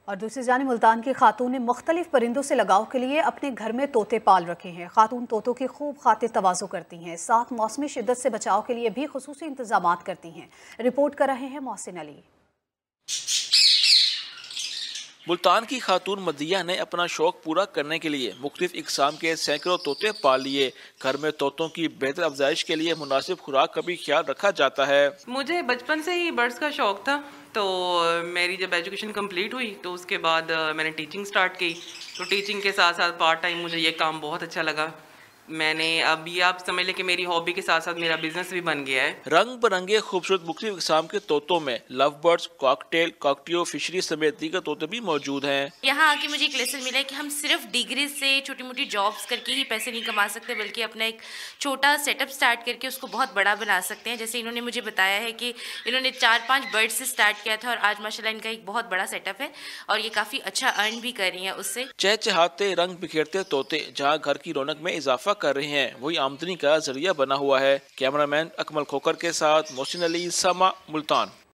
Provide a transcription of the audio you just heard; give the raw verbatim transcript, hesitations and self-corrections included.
और दूसरी जानिब मुल्तान की खातून ने मुख्तलिफ परिंदों से लगाव के लिए अपने घर में तोते पाल रखे हैं। खातून तोतों की खूब खातिर तवाज़ो करती हैं, साथ मौसमी शिद्दत से बचाव के लिए भी खुसूसी इंतजाम करती हैं। रिपोर्ट कर रहे हैं मोहसिन अली। मुल्तान की खातून मदिया ने अपना शौक पूरा करने के लिए मुख्तलिफ इकसाम के सैकड़ों तोते पाल लिए। घर में तोतों की बेहतर अफजाइश के लिए मुनासिब खुराक का भी ख्याल रखा जाता है। मुझे बचपन से ही बर्ड्स का शौक था, तो मेरी जब एजुकेशन कंप्लीट हुई तो उसके बाद मैंने टीचिंग स्टार्ट की। तो टीचिंग के साथ साथ पार्ट टाइम मुझे ये काम बहुत अच्छा लगा। मैंने अब ये आप समझ लें कि मेरी हॉबी के साथ साथ मेरा बिजनेस भी बन गया है। रंग बिरंगे खूबसूरत मुख्तलिफ इकसाम के तोतों में लव बर्ड्स, कॉकटेल, कॉकटियो, फिशरी समेत दीगर तोते भी मौजूद हैं। यहाँ आके मुझे एक लेसन मिला है कि हम सिर्फ डिग्री से छोटी मोटी जॉब्स करके ही पैसे नहीं कमा सकते, बल्कि अपना एक छोटा सेटअप स्टार्ट करके उसको बहुत बड़ा बना सकते हैं। जैसे इन्होंने मुझे बताया है कि इन्होंने चार पाँच बर्ड्स से स्टार्ट किया था और आज माशाल्लाह इनका एक बहुत बड़ा सेटअप है और ये काफ़ी अच्छा अर्न भी कर रही हैं उससे। चहचहाते रंग बिखेरते तोते जहाँ घर की रौनक में इजाफा कर रहे हैं, वही आमदनी का जरिया बना हुआ है। कैमरामैन अकमल खोकर के साथ मोहसिन अली, समा, मुल्तान।